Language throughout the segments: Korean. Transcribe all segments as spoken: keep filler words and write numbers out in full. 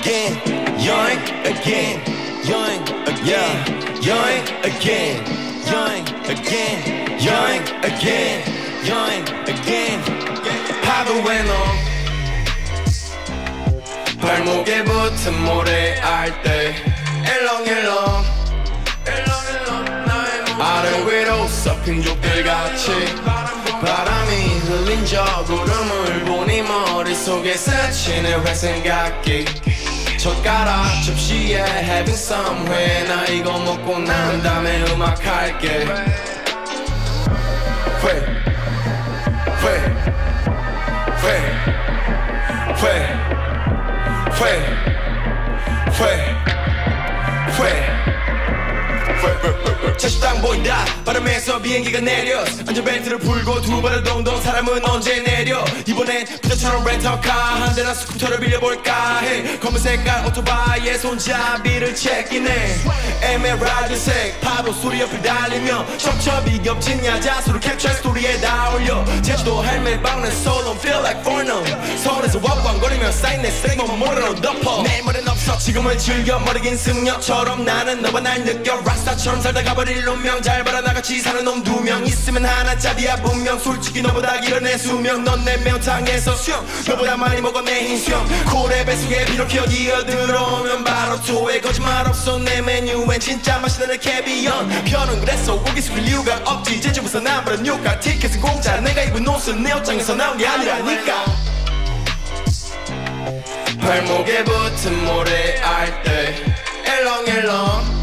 again, 여행 again, 여행 again, 여행 again, 여행 again, 여행 again, 여행 again. 파도에 너 발목에 붙은 모래알 때 일렁일렁 아래 위로 서핑족들같이 바람이 흘린 저 구름을 보니 머릿속에 스치는 회생각기 젓가락 접시에 having somewhere 나 이거 먹고 난 다음에 음악할게 회, 회, 회, 회, 회, 회, 회 자식당 보인다 바람에서 비행기가 내려 안전벨트를 풀고 두 발을 동동 사람은 언제 내려 이번엔 부자처럼 렌터카 한 대나 스쿠터를 빌려볼까 해 검은 색깔 오토바이에 손잡이를 채끼네 에메랄드색 파도 소리 옆을 달리며 첩첩이 겹친 야자수를 캡처 스토리에 다 올려 제주도 헬멧 박는 so don't feel like foreigner 서울에서 왕왕거리며 쌓인 내 쓰레기만 모래로 덮어 내 머리는 없어 지금을 즐겨 머리 긴 승려처럼 나는 너와 날 느껴 락스타처럼 살다 가버릴 운명 잘 봐라 나같이 사는 놈 두 명 있으면 하나짜리야 분명 솔직히 너보다 길어 내 수명 넌 내 명탕에서 수영 너보다 많이 먹어 내 흰수염 고래 뱃속에 비록 기억이 들어오면 바로 토해 거짓말 없어 내 메뉴엔 진짜 맛있는 캐비언 편은 그랬어 고기 숙일 이유가 없지 제주부터 남부로 뉴가 티켓은 공짜 내가 입은 옷은 내 옷장에서 나온 게 아니라니까 발목에 붙은 모래알 때 일렁일렁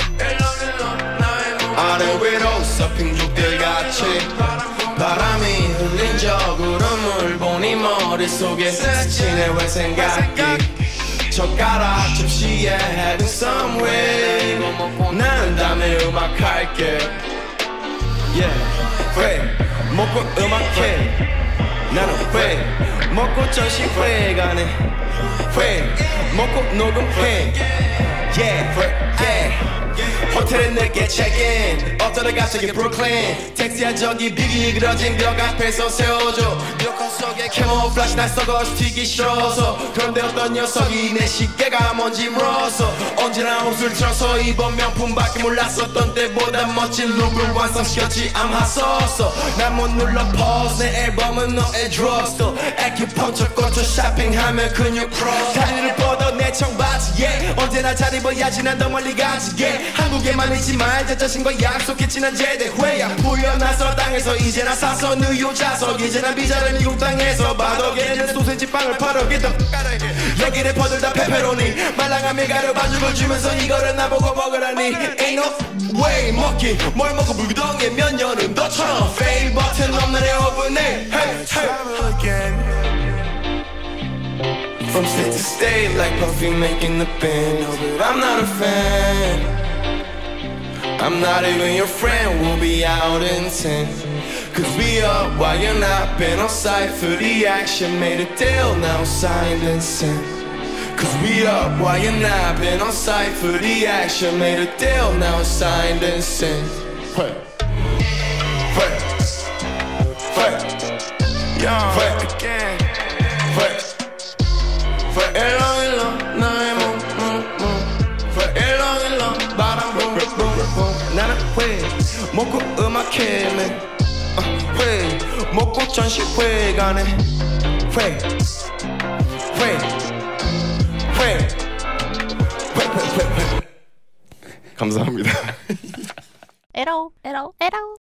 아래 위로 서핑족들같이 바람이 흘린 저 구름을 보니 머릿속에 스치네 회생각기 젓가락 접시에 having somewhere 이거 먹고 난 다음에 음악할게 yeah. 회 먹고 음악해 나는 회 먹고 전시회 가네 회 먹고 녹음해 yeah. yeah. 호텔에 늦게 체크인 어쩌다 갑자기 브루클린 택시야 저기 비기 그러진 벽 앞에서 세워줘 벽화 속에 캐모플라시 날 썩어서 튀기 싫어서 그런데 어떤 녀석이 내 시계가 뭔지 물어서 언제나 옷을 틀어서 입은 명품밖에 몰랐었던 때보다 멋진 룩을 완성시켰지 I'm hot sauce 난 못 눌러 pause 내 앨범은 너의 drugstore 아큐펑처 꽂혀 쇼핑하면 근육 cross 다리를 뻗어 내 청바지에 언제나 잘 입어야지 난 더 멀리 가지 yeah. 한국에만 있지 말자 자신과 약속했지 난 제대회야 풀려나서 땅에서 이제 나 사서 뉴욕 좌석 이제 난 비자를 미국 땅에서 바덕에는 소세지 빵을 팔어 get the 여기 래퍼들 다 페페로니 말랑한 밀가루 반죽을 주면서 이거를 나보고 먹으라니 Ain't no way 먹기 뭘 먹고 불구덩이에 몇 년은 너처럼 fail 버튼 없는 내 오븐에 hey travel again From state to state like Puffy making the band no, but I'm not a fan I'm not even your friend, we'll be out in ten Cause we up while you're not been on site for the action Made a deal, now signed and sent Cause we up while you're not been on site for the action Made a deal, now signed and sent Hey Hey Hey Young Hey again Hey Hey 일렁 일렁 나의 몸 일렁 일렁 바람 붕붕붕 나는 회 먹고 음악해 man uh, 회 먹고 전시회 가네 회 회 회 회 회 회 감사합니다 에러 에러 에러